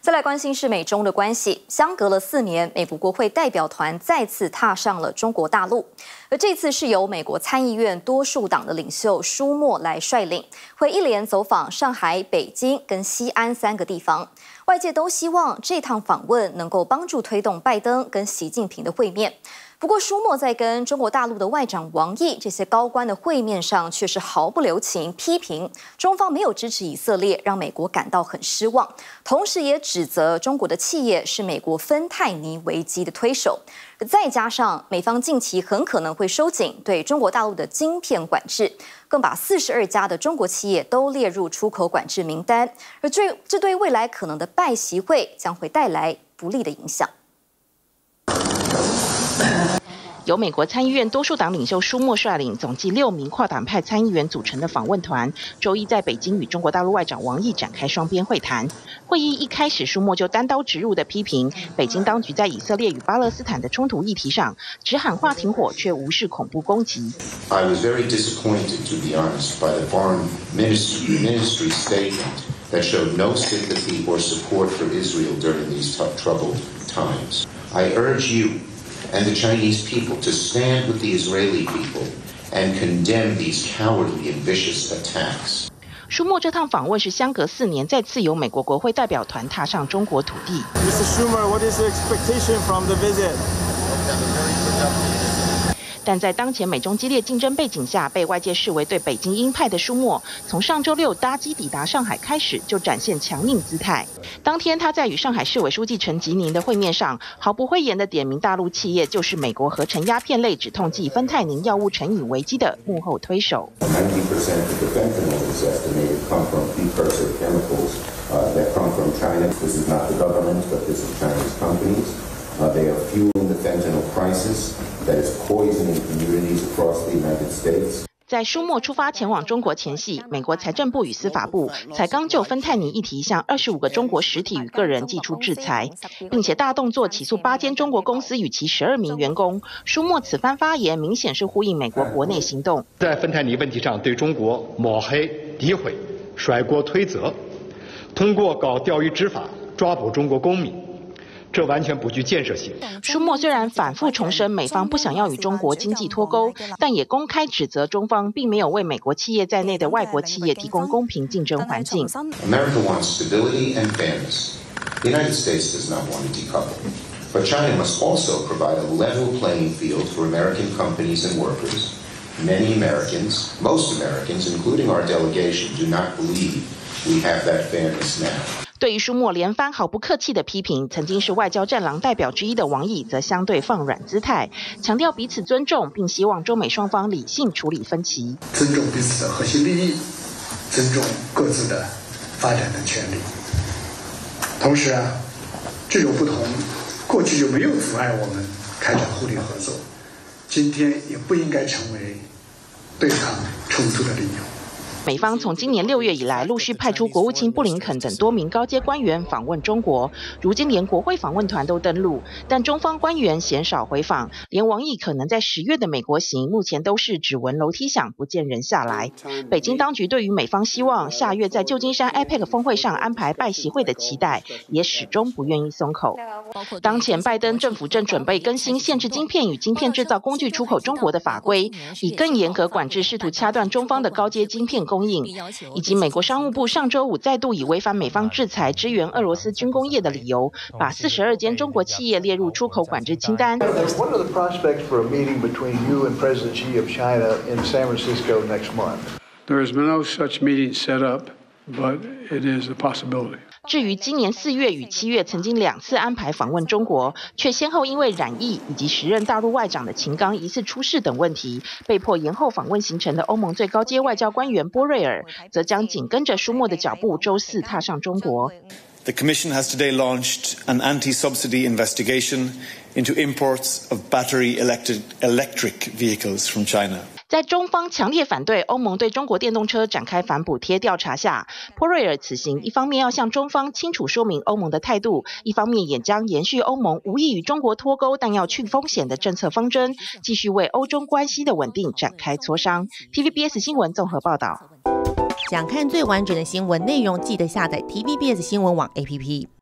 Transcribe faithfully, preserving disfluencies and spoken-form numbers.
再来关心是美中的关系，相隔了四年，美国国会代表团再次踏上了中国大陆，而这次是由美国参议院多数党的领袖舒默来率领，会一连走访上海、北京跟西安三个地方。外界都希望这趟访问能够帮助推动拜登跟习近平的会面。不过，舒默在跟中国大陆的外长王毅这些高官的会面上，却是毫不留情批评中方没有支持以色列，让美国感到很失望。同时，也指责中国的企业是美国芬太尼危机的推手。再加上美方近期很可能会收紧对中国大陆的晶片管制，更把四十二家的中国企业都列入出口管制名单，而这这对未来可能的拜习会将会带来不利的影响。 由美国参议院多数党领袖舒默率领，总计六名跨党派参议员组成的访问团，周一在北京与中国大陆外长王毅展开双边会谈。会议一开始，舒默就单刀直入地批评北京当局在以色列与巴勒斯坦的冲突议题上，只喊话停火，却无视恐怖攻击。 I was very disappointed, to be honest, by the foreign ministry, ministry statement that showed no sympathy or support for Israel during these tough, troubled times. I urge you and the Chinese people to stand with the Israeli people and condemn these cowardly and vicious attacks. 舒默这趟访问是相隔四年再次由美国国会代表团踏上中国土地。 Mister Schumer, what is your expectation from the visit? 但在当前美中激烈竞争背景下，被外界视为对北京鹰派的舒默，从上周六搭机抵达上海开始，就展现强硬姿态。当天他在与上海市委书记陈吉宁的会面上，毫不讳言地点名大陆企业就是美国合成鸦片类止痛剂芬太宁药物成瘾危机的幕后推手。 ninety percent of the fentanyl is estimated come from precursor chemicals uh, that come from China. This is not the government, but this is Chinese companies. Uh, they are fueling the fentanyl crisis that is poisoning communities across the United States. 在舒默出发前往中国前夕，美国财政部与司法部才刚就芬太尼议题向二十五个中国实体与个人寄出制裁，并且大动作起诉八间中国公司与其十二名员工。舒默此番发言明显是呼应美国国内行动， 在芬太尼问题上对中国抹黑、诋毁、甩锅推责，通过搞钓鱼执法抓捕中国公民。这完全不具建设性。 舒默虽然反复重申美方不想要与中国经济脱钩，但也公开指责中方并没有为美国企业在内的外国企业提供公平竞争环境。 America wants stability and fairness. The United States does not want to decouple. But China must also provide a level playing field for American companies and workers. Many Americans, most Americans, including our delegation, do not believe we have that fairness now. 对于舒默连番毫不客气的批评，曾经是外交战狼代表之一的王毅则相对放软姿态，强调彼此尊重，并希望中美双方理性处理分歧， 尊重彼此的核心利益，尊重各自的发展的权利。同时啊，这种不同过去就没有阻碍我们开展互利合作，今天也不应该成为对抗冲突的理由。 美方从今年六月以来，陆续派出国务卿布林肯等多名高阶官员访问中国，如今连国会访问团都登陆，但中方官员鲜少回访，连王毅可能在十月的美国行，目前都是只闻楼梯响，不见人下来。北京当局对于美方希望下月在旧金山 A P E C 峰会上安排拜习会的期待，也始终不愿意松口。当前拜登政府正准备更新限制晶片与晶片制造工具出口中国的法规，以更严格管制试图掐断中方的高阶晶片供应，以及美国商务部上周五再度以违反美方制裁支援俄罗斯军工业的理由，把四十二间中国企业列入出口管制清单。 What are the prospects for a meeting between you and President Xi of China in San Francisco next month? There has been no such meeting set up, but it is a possibility. 至于今年四月与七月曾经两次安排访问中国，却先后因为染疫以及时任大陆外长的秦刚疑似出事等问题，被迫延后访问行程的欧盟最高阶外交官员波瑞尔，则将紧跟着舒默的脚步，周四踏上中国。 The Commission has today launched an anti-subsidy investigation into imports of battery electric, electric vehicles from China. 在中方强烈反对欧盟对中国电动车展开反补贴调查下，波瑞尔此行一方面要向中方清楚说明欧盟的态度，一方面也将延续欧盟无意与中国脱钩但要去风险的政策方针，继续为欧中关系的稳定展开磋商。T V B S 新闻综合报道。 想看最完整的新闻内容，记得下载 T V B S 新闻网 A P P。